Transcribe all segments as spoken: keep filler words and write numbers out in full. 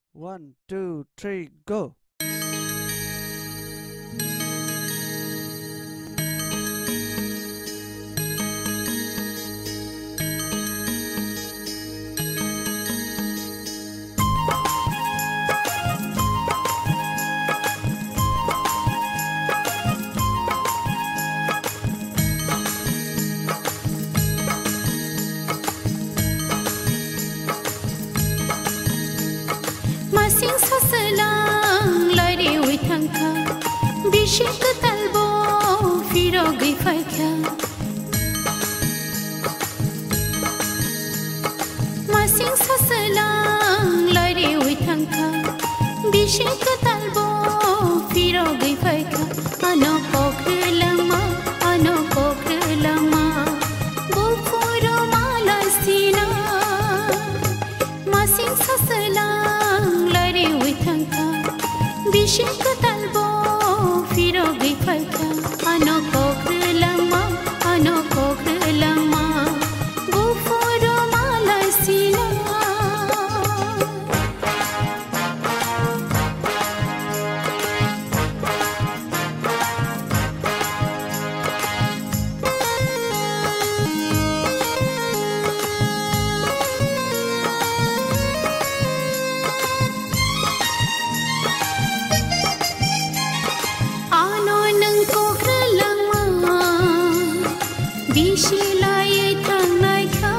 One, two, three, go! Masing sasalang lari witangka bishik talbo firogi faika Masing sasalang lari witangka bishik talbo firogi faika ano pokrelama ano pokrelama bufuro malasina Masing sasalang lari witangka bishik talbo firogi faika ano pokrelama ano pokrelama bufuro malasina Bishilai tangai ka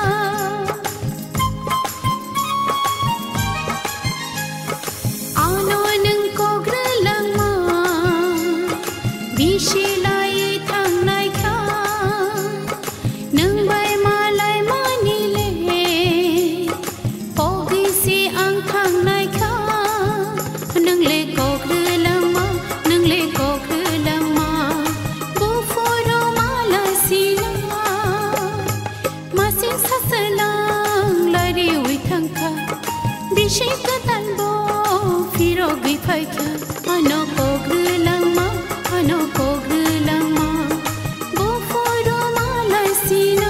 Ano nang kogrelang ma Bishilai tangai ka Nang bay malay manile Pogi si ang tangai ka Nang le kogrelang ma Nang le kogrelang ma Bufuro Masing sasalang lari witangka bishik talbo firogi faika ano pogrelang ma ano pogrelang ma bufuro malasina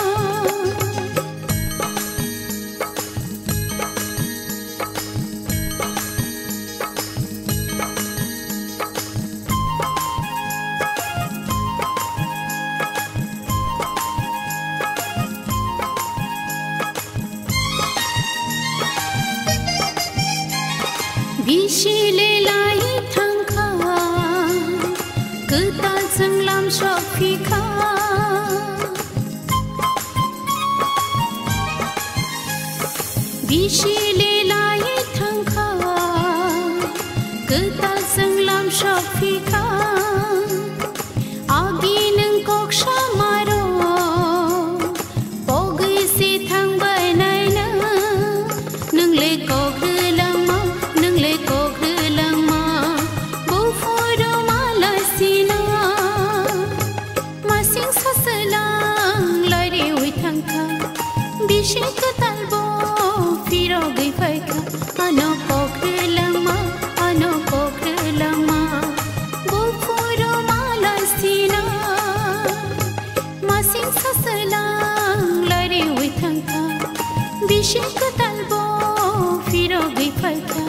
Bishile lai thangka Ketal senglam shopika Bishile lai thangka Ketal senglam shopika Agi nang koksha maro Pogi si thang bay nai na Nang le kokrelang ma Nang le kokrelang ma Bufuro malasina Masing sasalang lari witangka Bishik talbo firogi faika Ano kokrelang ma Ano kokrelang ma Bufuro malasina Masing sasalang lari witangka Bishik talbo firogi faika